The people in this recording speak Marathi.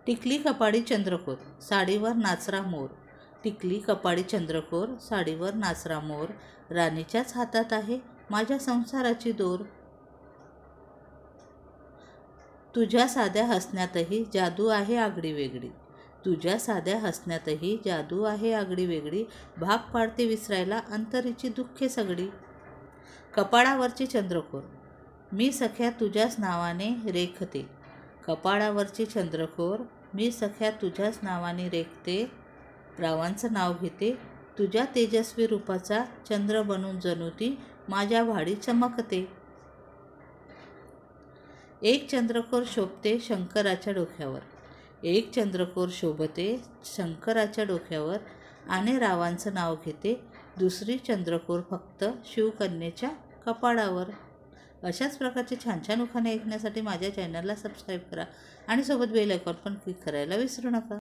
टिकली कपाळी चंद्रकोर, साडीवर नाचरा मोर. टिकली कपाळी चंद्रकोर, साडीवर नाचरा मोर. राणीच्याच हातात आहे माझ्या संसाराची दोर. तुझ्या साध्या हसण्यातही जादू आहे आगडी वेगळी. तुझ्या साध्या हसण्यातही जादू आहे आगडी वेगळी. भाग पाडते विसरायला अंतरीची दुःखे सगळी. कपाळावरची चंद्रकोर, मी सख्या तुझ्याच नावाने रेखते. कपाळावरची चंद्रकोर, मी सख्या तुझ्याच नावाने रेखते. रावांचं नाव घेते, तुझ्या तेजस्वी रूपाचा चंद्र बनून जणू ती माझ्या भाडी चमकते. एक चंद्रकोर शोभते शंकराच्या डोक्यावर. एक चंद्रकोर शोभते शंकराच्या डोक्यावर आणि रावांचं नाव घेते. दुसरी चंद्रकोर फक्त शिवकन्येच्या कपाळावर. अशाच प्रकारचे छान छान उखाणे ऐकण्यासाठी माझ्या चॅनलला सबस्क्राईब करा आणि सोबत बेल आयकॉन पण क्लिक करायला विसरू नका.